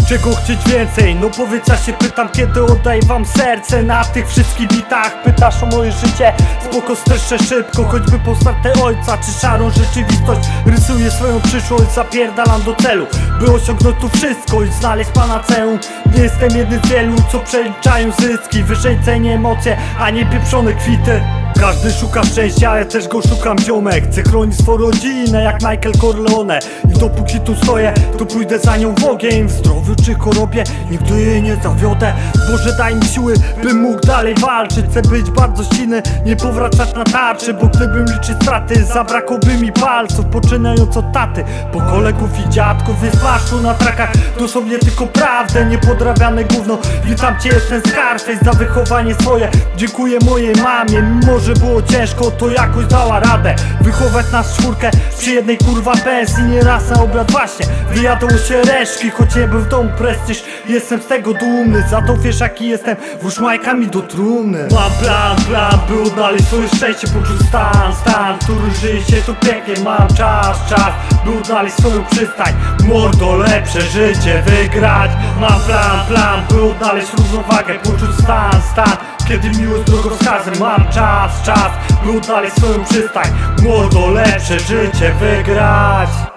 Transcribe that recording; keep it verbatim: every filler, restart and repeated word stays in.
Czego chcieć więcej? No powiedz, ja się pytam, kiedy oddaję wam serce. Na tych wszystkich bitach pytasz o moje życie. Spoko, streszę szybko, choćby postarte ojca czy szarą rzeczywistość. Rysuję swoją przyszłość, zapierdalam do celu, by osiągnąć tu wszystko i znaleźć panaceum. Nie jestem jednym z wielu, co przeliczają zyski. Wyżej cenię emocje, a nie pieprzone kwity. Każdy szuka szczęścia, ja też go szukam, ziomek. Chcę chronić swoją rodzinę jak Michael Corleone. I dopóki tu stoję, to pójdę za nią w ogień. W zdrowiu czy chorobie, nigdy jej nie zawiodę. Boże, daj mi siły, bym mógł dalej walczyć. Chcę być bardzo silny, nie powracać na tarczy. Bo gdybym liczył straty, zabrakłoby mi palców. Poczynając od taty, po kolegów i dziadków. Więc masz tu na trakach dosłownie tylko prawdę, niepodrabiane gówno. Witam cię, jestem Scarface, za wychowanie swoje. Dziękuję mojej mamie, może było ciężko, to jakoś dała radę wychować nas czwórkę przy jednej kurwa pensji. Nieraz na obiad właśnie wyjadło się reszki, choć nie był w domu prestiż. Jestem z tego dumny, za to wiesz jaki jestem, włóż majkami do trumny. Mam plan, plan, by odnaleźć swoje szczęście, poczuć stan, stan, który żyje się tu pięknie. Mam czas, czas, by odnaleźć swoją przystań. Mordo, lepsze życie wygrać. Mam plan, plan, by odnaleźć równowagę, poczuć stan, stan, kiedy miłość drogowskazem. Mam czas, czas, by odnaleźć swoją przystań. Mordo, lepsze życie wygrać.